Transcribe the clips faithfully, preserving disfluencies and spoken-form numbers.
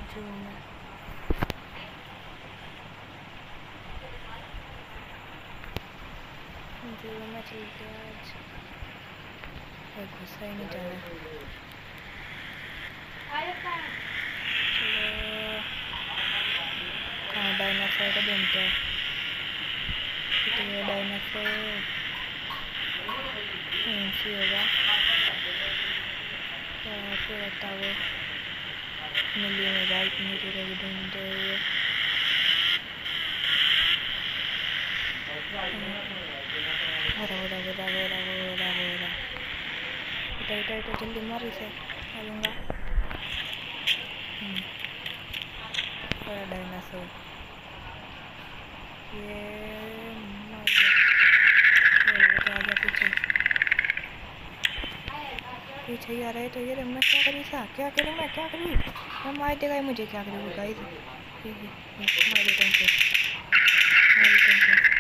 जू में जू में चलते हैं आज। और गुस्सा ही नहीं जा रहा। चलो कहाँ डायनासोर को ढूंढते हैं। ये डायनासोर सी होगा क्या पे होता वो मिली में जाए इतनी दूर भी ढूंढते हुए। बोरा बोरा बोरा बोरा बोरा बोरा इटा इटा इटा जल्दी मार इसे आ लूँगा। बड़ा डायनासोर ये मर गया। आजा पीछे पीछे ही आ रहा है तो ये मैं क्या करूँ सा क्या करूँ मैं क्या करूँ मैं मार देगा मुझे क्या करूँ गाइस मार देता हूँ मार देता हूँ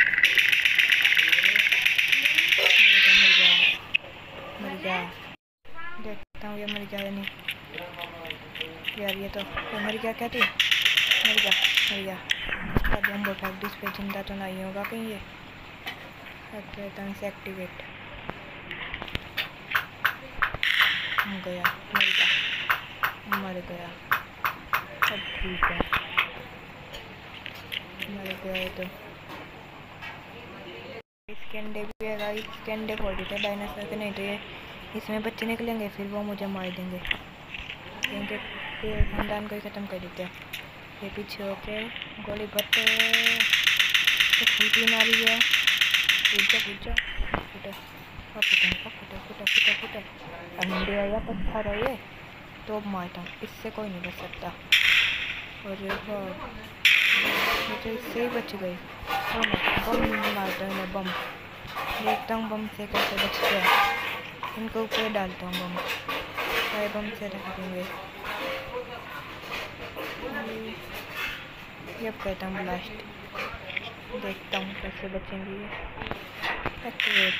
मर गया। देखता हूँ ये मर गया या नहीं यार। ये तो ये मर गया क्या तू मर गया मर गया। अब हम फैक्ट्रीज पे जिंदा तो नहीं होगा कहीं ये। फैक्ट्री से एक्टिवेट गया मर गया मर गया। अब ठीक है मर गया। तो इसके अंडे भी है गाइस। इसके अंडे फोड़ देते हैं डायनासोर के नहीं तो ये इसमें बच्चे निकलेंगे फिर वो मुझे मार देंगे क्योंकि ये खानदान को ही ख़त्म कर देते हैं। ये पीछे होके गोली भरते तो फूटी मारी है। फूटा फूटा फूटा फूटा फूटा फूटा फूटा फूटा अंडे या पत्थर है ये तो मारता हूँ। इससे कोई नहीं बच सकता। और मुझे इससे ही बच गई। बम मारता हूँ मैं बम देखता हूँ बम से कैसे बचते हैं। इनको ऊपर डालता हूँ बम सारे बम से रख देंगे। ये अब कहता हूँ ब्लास्ट देखता हूँ कैसे बचेंगे ये। एक्टिवेट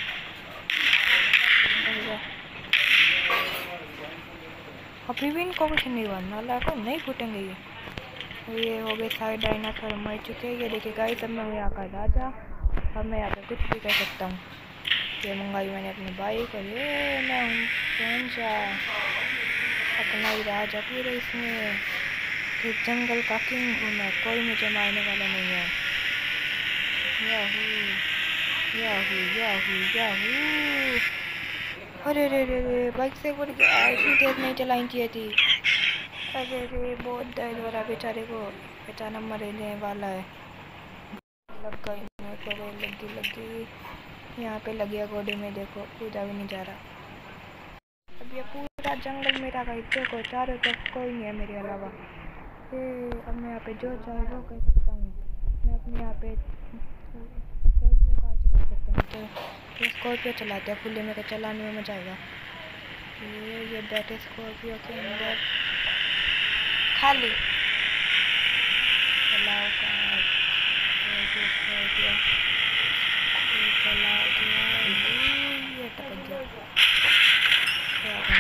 अभी भी इनको कुछ नहीं बनना लाखों नहीं फूटेंगे ये। ये हो गए सारे डायनासोर मर चुके हैं। ये देखिए गाइस अब मैं यहाँ का राजा। अब मैं यहाँ पे कुछ भी कर सकता हूँ। ये मंगाई मैंने अपनी बाइक और ये मैं हूँ पंचा अपना ही राजा पूरे इसमें। फिर जंगल का किंग हूँ मैं कोई मुझे मारने वाला नहीं है। Yahoo yahoo yahoo yahoo. अरे रे रे रे बाइक से पड़ गया। इतनी तेज नहीं चलानी चाहिए थी। अरे रे बहुत दर्द हो रहा बेचारे को बेचारा मरने वाला है। लग गई मेरे को लगी लगी यहाँ पे लगी गोडी में देखो पूजा भी नहीं जा रहा। अब ये पूरा जंगल मेरा का देखो चारों तरफ कोई नहीं है मेरे अलावा। ये अब मैं यहाँ पे जो चाहे वो कर सकता हूँ। मैं अपने यहाँ पे स्कॉर्पियो कार चला सकता हूँ तो स्कॉर्पियो चलाते हैं खुले में तो चलाने में मजा आएगा। ये ये बैठे स्कॉर्पियो के अंदर खाली चलाओ कार स्कॉर्पियो चला दिया ये टपक गया।